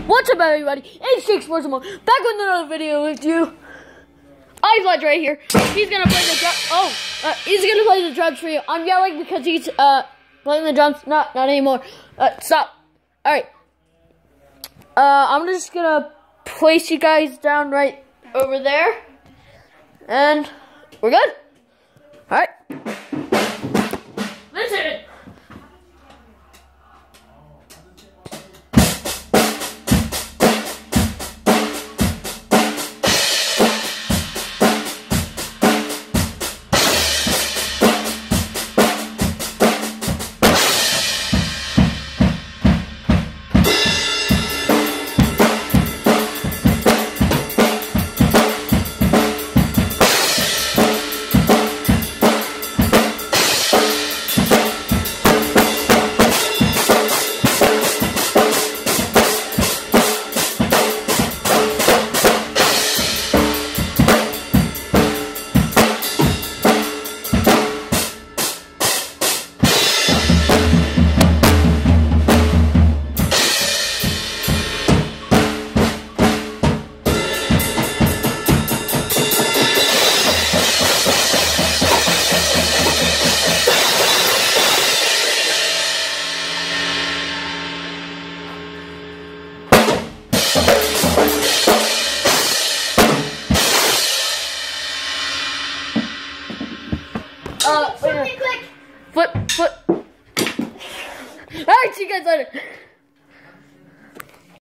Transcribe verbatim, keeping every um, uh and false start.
What's up, everybody? It's Jake Sports Mo, back with another video with you. Ivy's right here. He's gonna play the drum. Oh, uh, he's gonna play the drums for you. I'm yelling because he's uh playing the drums. Not, not anymore. Uh, stop. All right. Uh, I'm just gonna place you guys down right over there, and we're good. All right. Listen. Uh, wait, wait. Flip, flip. Alright, see you guys later.